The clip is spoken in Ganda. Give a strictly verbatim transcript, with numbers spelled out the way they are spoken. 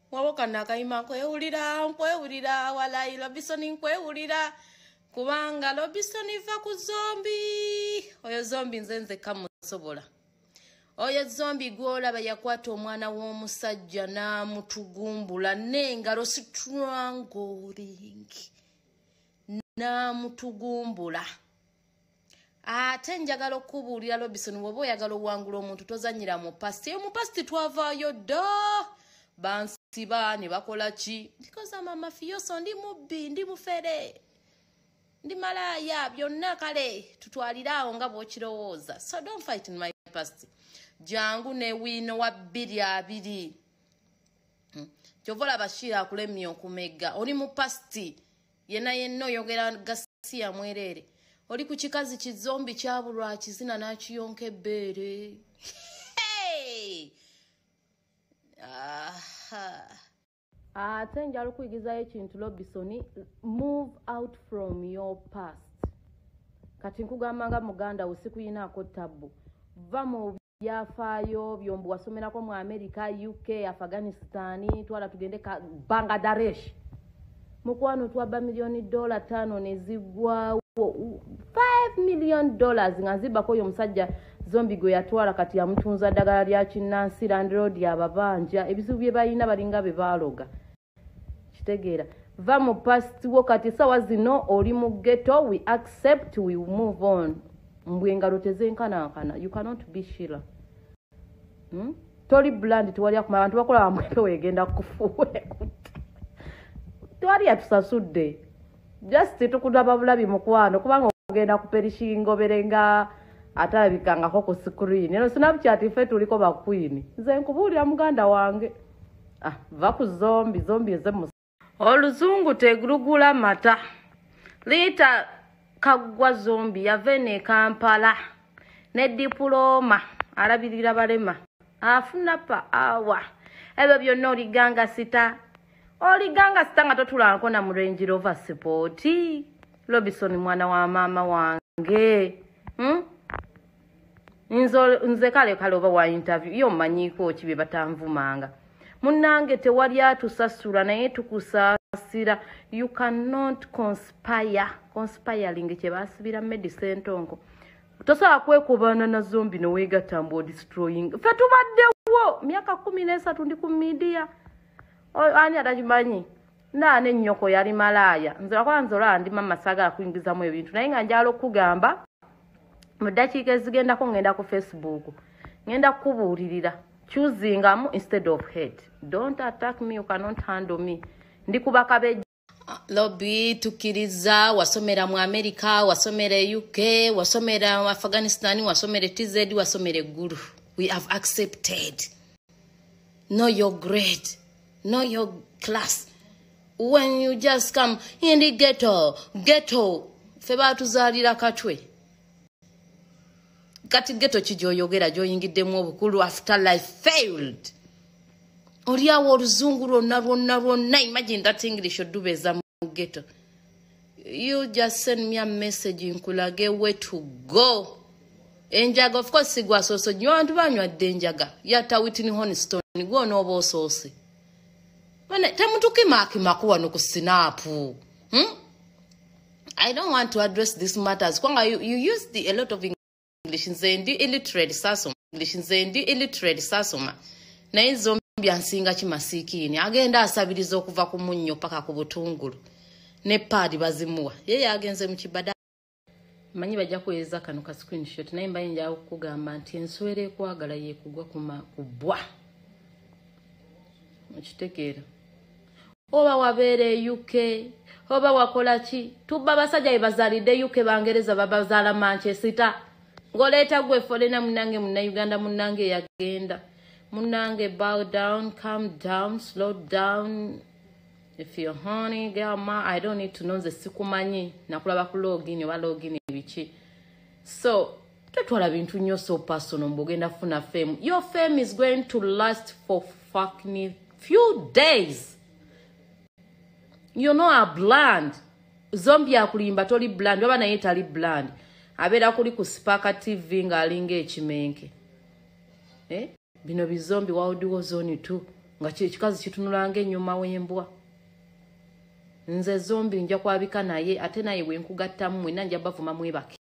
wawoka nakayima nkwewulira nkwewulira walayi Robinson nkwewulira kubanga Robinson va ku zombi oyo zombi nze nze kamusobola oyo zombi gwolaba yakwata omwana w'omusajja n'amutugumbula n'engalo strangling n'amutugumbula ate njagala okubuulira Robinson woba oyagala owangula omuntu tozanyira mu pasti eyo mu pasti twavaayo dda bansiba ne bakola ki because I'm a mafioso ndi mubbi ndi mufere ndi malaya byonna kale tutwaliraawo nga bw'okirowooza so don't fight in my past jangu ne wino wa bbiri abiri kyovola Bashir akulemye okumegga oli mu pasti yena yenna oyogera gasi ya mwerere oli ku kikazi kizombi kyabulwa kizina n'akiyonka ebbeere hey! Aha. Ate njala okuyigizayo ekintu Robinson, move out from your past. Kati nkugamba nga muganda wo sikuyinaako tabbu. Va mu byafaayo byombu wasomerako mu America, U K, Afghanistan, twala tugende ka Bangladesh. Mukwano twabba milioni dola tano nezigwawo five million dollars nga nzibako oyo musajja zombi gwe yatwala kati yamutunza ddagala lya kinnansi Land Road ababanja ebizibu bye balina balinga be baaloga kitegeera va mu past wo kati sawa zino oli mu ghetto we accept we move on mbwengalo tezenkanankana you cannot be Sheila hmm? Toli Brand tewali akuma abantu bakola bamwepe wegenda kufuwe tewali yatusasudde just tukudaba bulabi mukwano kubanga ogenda kuperishingo berenga atalabikangako ku screen eno Snapchat ife tuliko ba queen nze nkubuulira muganda wange ah va ku zombi zombi ezemu oluzungu tegulugula mata lita kagwa zombi yavene Kampala ne diploma alabirira balema afuna pa awa ebyo byonna oliganga sita oliganga sita nga totulanko na mu Range Rover Sport Robinson mwana wa mama wange hmm? Nzo nze kale kale oba wa interview yo manyiko kibe batanvumanga munange tewali atusasula naye tukusasira you cannot conspire conspiring kye basibira medicine tonko tosobola kwekubana na zombi no wega tambo destroying fe tubaddewo myaka kumi n'esatu ndi ku media ani atakimanyi nane nnyoko yali malaya nze kwanza ola ndi mama saga akuingizamu ebintu naye nga njalo kugamba mu dakiika ezigendako ngenda ku Facebook ngenda kukubuulirira choosing instead of hate. Don't attack me, you cannot handle me. Ndi kubakabe Lobby tukiriza wasomera mu America, wasomera U K, wasomera Afghanistan, wasomera T Z, wasomera Guru. We have accepted. Know your grade, know your class. When you just come in the ghetto, ghetto, feba tuzalira katwe. Kati ghetto kijoyogera joyingiddemu obukulu after life failed. Oria woruzungu ronna ronna ronna, imagine that English odubeza mu ghetto. You just send me a message nkulage where to go. Enjaga of course sigwa soso nyantu banywa denjaga yata Whitney Houston go no bo sose. Bane tamutuki maki makuwa no ku snap. Hmm? I don't want to address these matters. Kwanga you, you use the a lot of English nzendi illiterate sasoma. English nzendi illiterate sasoma. Na izo byansinga kimasikini agenda asabiriza okuva ku munnyo paka ku butungulu ne padi bazimuwa yeye agenze mu kibada manyi bajja kweza kano ka screenshot naye mbaye nja okugamba nti enswere kwagala ye kugwa kuma kubwa mukitekeera oba wabere U K oba wakola ki tuba basajja ebazalide U K bangereza babazala Manchester ngoleta gwe folena munange munna Uganda munange yagenda munange bow down, calm down, slow down. If you're honey, girl, ma, I don't need to know the sikumanyi. Nakulaba ku login, wa login bichi. So, tetwala bintu nnyo so personal mbogenda funa fame. Your fame is going to last for fucking few days. You know a bland. Zombie akulimba toli bland. Waba na yetali bland. Abeda kuli ku Sparka T V nga alinga ekimenke. Eh? Bino bizombi waudiwo zoni tu nga kikazi kitunulanga ennyuma w'embwa. Nze zombi nja kwabika naye ate naye bwe nkugattamu mwenna nja bavuma mwebake.